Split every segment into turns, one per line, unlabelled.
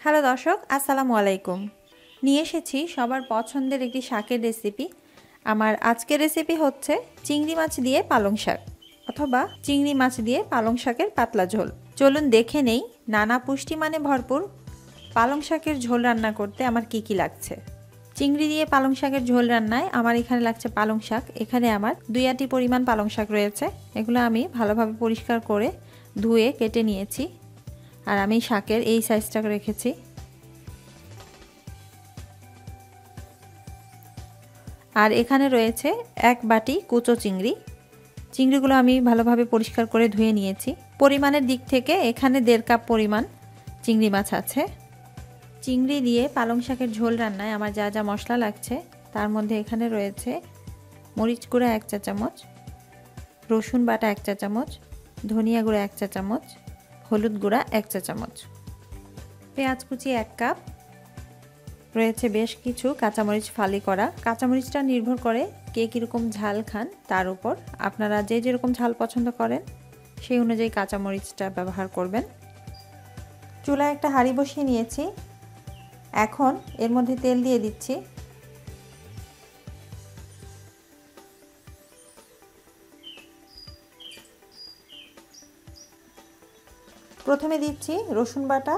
Hello দর্শক, আসসালামু আলাইকুম। নিয়ে এসেছি সবার পছন্দের একটি শাকের রেসিপি। আমার আজকের রেসিপি হচ্ছে চিংড়ি মাছ দিয়ে পালং শাক অথবা চিংড়ি মাছ দিয়ে পালং শাকের পাতলা ঝোল। চলুন দেখে নেই নানা পুষ্টিমানে ভরপুর পালং শাকের ঝোল রান্না করতে আমার কি কি লাগছে। চিংড়ি দিয়ে পালং শাকের ঝোল রান্নায় আমার এখানে লাগছে পালং শাক। এখানে আমার 2 আটি পরিমাণ পালং শাক রয়েছে। এগুলো আমি ভালোভাবে পরিষ্কার করে ধুয়ে কেটে নিয়েছি। আর আমি শাকের এই সাইজটা রেখেছি। আর এখানে রয়েছে 1 বাটি কুচো চিংড়ি। চিংড়িগুলো আমি ভালোভাবে পরিষ্কার করে ধুয়ে নিয়েছি। পরিমাণের দিক থেকে এখানে 1.5 কাপ পরিমাণ চিংড়ি মাছ আছে। চিংড়ি দিয়ে পালং শাকের ঝোল রান্নায় আমার যা যা মশলা লাগছে তার মধ্যে এখানে রয়েছে মরিচ গুঁড়া 1 চা চামচ, রসুন বাটা 1 চা চামচ, ধনিয়া গুঁড়া 1 চা চামচ, হলুদ গুঁড়া 1 চা চামচ, পেঁয়াজ কুচি 1 কাপ, রয়েছে বেশ কিছু কাঁচামরিচ ফালি করা। কাঁচামরিচটা নির্ভর করে কে কীরকম ঝাল খান তার উপর। আপনারা যে যেরকম ঝাল পছন্দ করেন সেই অনুযায়ী কাঁচামরিচটা ব্যবহার করবেন। চুলায় একটা হাঁড়ি বসিয়ে নিয়েছি। এখন এর মধ্যে তেল দিয়ে দিচ্ছি। প্রথমে দিচ্ছি রসুন বাটা,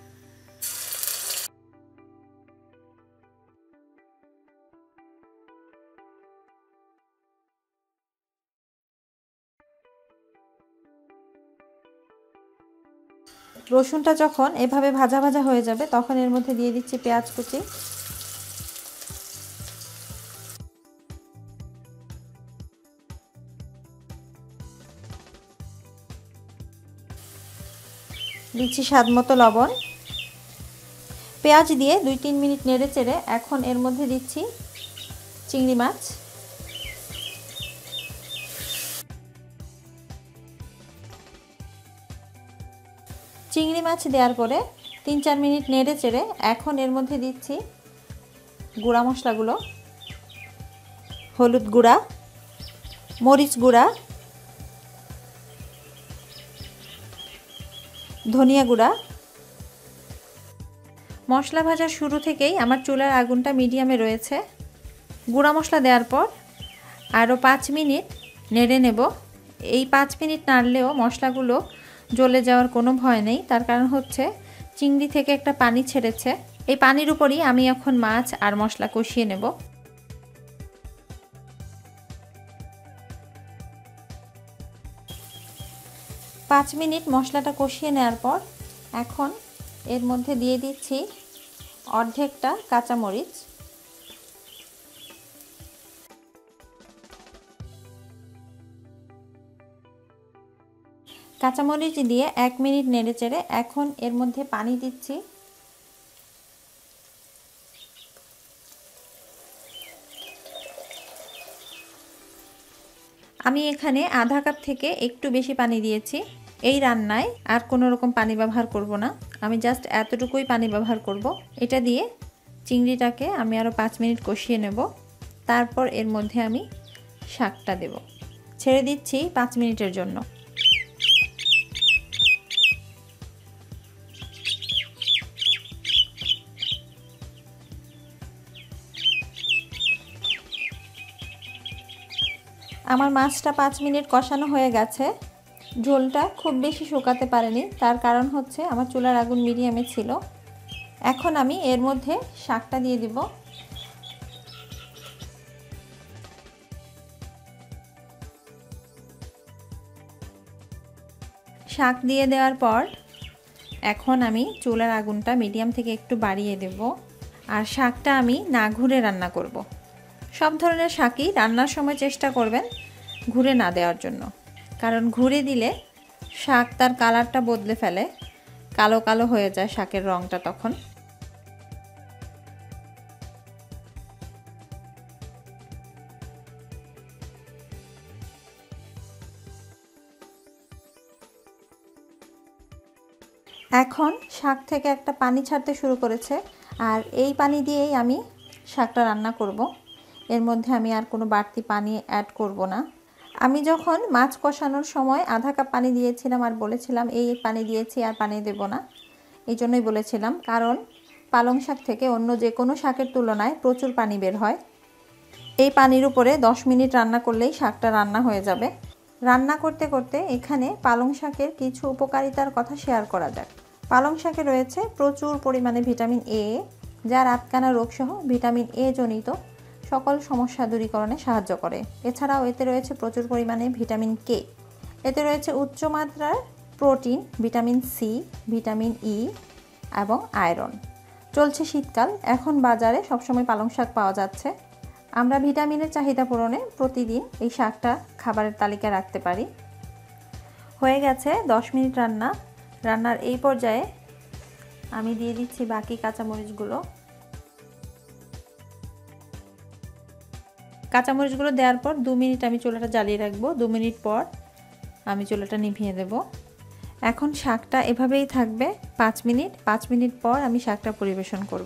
রসুনটা যখন এভাবে ভাজা ভাজা হয়ে যাবে তখন এর মধ্যে দিয়ে দিচ্ছি পেঁয়াজ কুচি। দিচ্ছি স্বাদ মতো লবণ। পেঁয়াজ দিয়ে 2-3 মিনিট নেড়ে চেড়ে এখন এর মধ্যে দিচ্ছি চিংড়ি মাছ। চিংড়ি মাছ দেওয়ার পরে 3-4 মিনিট নেড়ে চেড়ে এখন এর মধ্যে দিচ্ছি গুঁড়া মশলাগুলো। হলুদ গুঁড়া, মরিচ গুঁড়া, ধনিয়া গুঁড়া। মশলা ভাজার শুরু থেকেই আমার চুলার আগুনটা মিডিয়ামে রয়েছে। গুঁড়া মশলা দেওয়ার পর আরও 5 মিনিট নেড়ে নেব। এই 5 মিনিট নাড়লেও মশলাগুলো জ্বলে যাওয়ার কোনো ভয় নেই। তার কারণ হচ্ছে চিংড়ি থেকে একটা পানি ছেড়েছে। এই পানির উপরই আমি এখন মাছ আর মশলা কষিয়ে নেব। পাঁচ মিনিট মশলাটা কষিয়ে নেওয়ার পর এখন এর মধ্যে দিয়ে দিচ্ছি অর্ধেকটা কাঁচামরিচ। কাঁচামরিচ দিয়ে 1 মিনিট নেড়ে চেড়ে এখন এর মধ্যে পানি দিচ্ছি। আমি এখানে আধা কাপ থেকে একটু বেশি পানি দিয়েছি। এই রান্নায় আর কোনো রকম পানি ব্যবহার করব না, আমি জাস্ট এতটুকুই পানি ব্যবহার করব। এটা দিয়ে চিংড়িটাকে আমি আরও 5 মিনিট কষিয়ে নেব। তারপর এর মধ্যে আমি শাকটা দেব। ছেড়ে দিচ্ছি 5 মিনিটের জন্য। আমার মাছটা 5 মিনিট কষানো হয়ে গেছে। ঝোলটা খুব বেশি শুকাতে পারেনি, তার কারণ হচ্ছে আমার চুলার আগুন মিডিয়ামে ছিল। এখন আমি এর মধ্যে শাকটা দিয়ে দিব। শাক দিয়ে দেওয়ার পর এখন আমি চুলার আগুনটা মিডিয়াম থেকে একটু বাড়িয়ে দেব। আর শাকটা আমি না ঘুরে রান্না করব। সব ধরনের শাকই রান্নার সময় চেষ্টা করবেন ঘুরে না দেওয়ার জন্য, কারণ ঘুরে দিলে শাক তার কালারটা বদলে ফেলে, কালো কালো হয়ে যায় শাকের রঙটা তখন। এখন শাক থেকে একটা পানি ছাড়তে শুরু করেছে, আর এই পানি দিয়েই আমি শাকটা রান্না করব। এর মধ্যে আমি আর কোনো বাড়তি পানি অ্যাড করব না। আমি যখন মাছ কষানোর সময় আধা কাপ পানি দিয়েছিলাম আর বলেছিলাম এই পানি দিয়েছি আর পানি দেব না, এই জন্যই বলেছিলাম, কারণ পালং শাক থেকে অন্য যে কোনো শাকের তুলনায় প্রচুর পানি বের হয়। এই পানির উপরে 10 মিনিট রান্না করলেই শাকটা রান্না হয়ে যাবে। রান্না করতে করতে এখানে পালং শাকের কিছু উপকারিতার কথা শেয়ার করা যাক। পালং শাকে রয়েছে প্রচুর পরিমাণে ভিটামিন এ, যা রাতকানা রোগসহ ভিটামিন এ জনিত সকল সমস্যা দূরীকরণে সাহায্য করে। এছাড়াও এতে রয়েছে প্রচুর পরিমাণে ভিটামিন কে। এতে রয়েছে উচ্চমাত্রার protein, vitamin C, vitamin E এবং আয়রন। চলছে শীতকাল, এখন বাজারে সবসময় পালং শাক পাওয়া যাচ্ছে। আমরা ভিটামিনের চাহিদা পূরণে প্রতিদিন এই শাকটা খাবারের তালিকায় রাখতে পারি। হয়ে গেছে 10 মিনিট রান্না। রান্নার এই পর্যায়ে আমি দিয়ে দিচ্ছি বাকি কাঁচামরিচগুলো। কাঁচামরিচগুলো দেওয়ার পর 2 মিনিট আমি চুলাটা জ্বালিয়ে রাখবো। 2 মিনিট পর আমি চুলাটা নিভিয়ে দেব। এখন শাকটা এভাবেই থাকবে 5 মিনিট। 5 মিনিট পর আমি শাকটা পরিবেশন করব।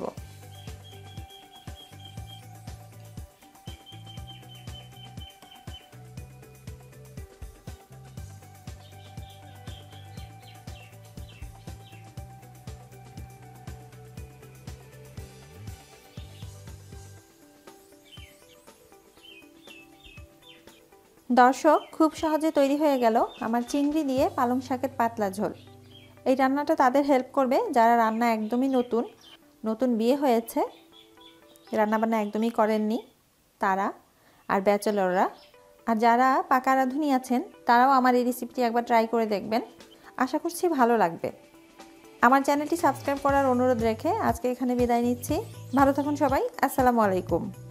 দর্শক, খুব সহজে তৈরি হয়ে গেল আমার চিংড়ি দিয়ে পালং শাকের পাতলা ঝোল। এই রান্নাটা তাদের হেল্প করবে যারা রান্না একদমই নতুন বিয়ে হয়েছে, রান্নাবান্না একদমই করেননি তারা, আর ব্যাচেলররা। আর যারা পাকা রাঁধুনি আছেন তারাও আমার এই রেসিপিটি একবার ট্রাই করে দেখবেন। আশা করছি ভালো লাগবে। আমার চ্যানেলটি সাবস্ক্রাইব করার অনুরোধ রেখে আজকে এখানে বিদায় নিচ্ছি। ভালো থাকুন সবাই। আসসালামু আলাইকুম।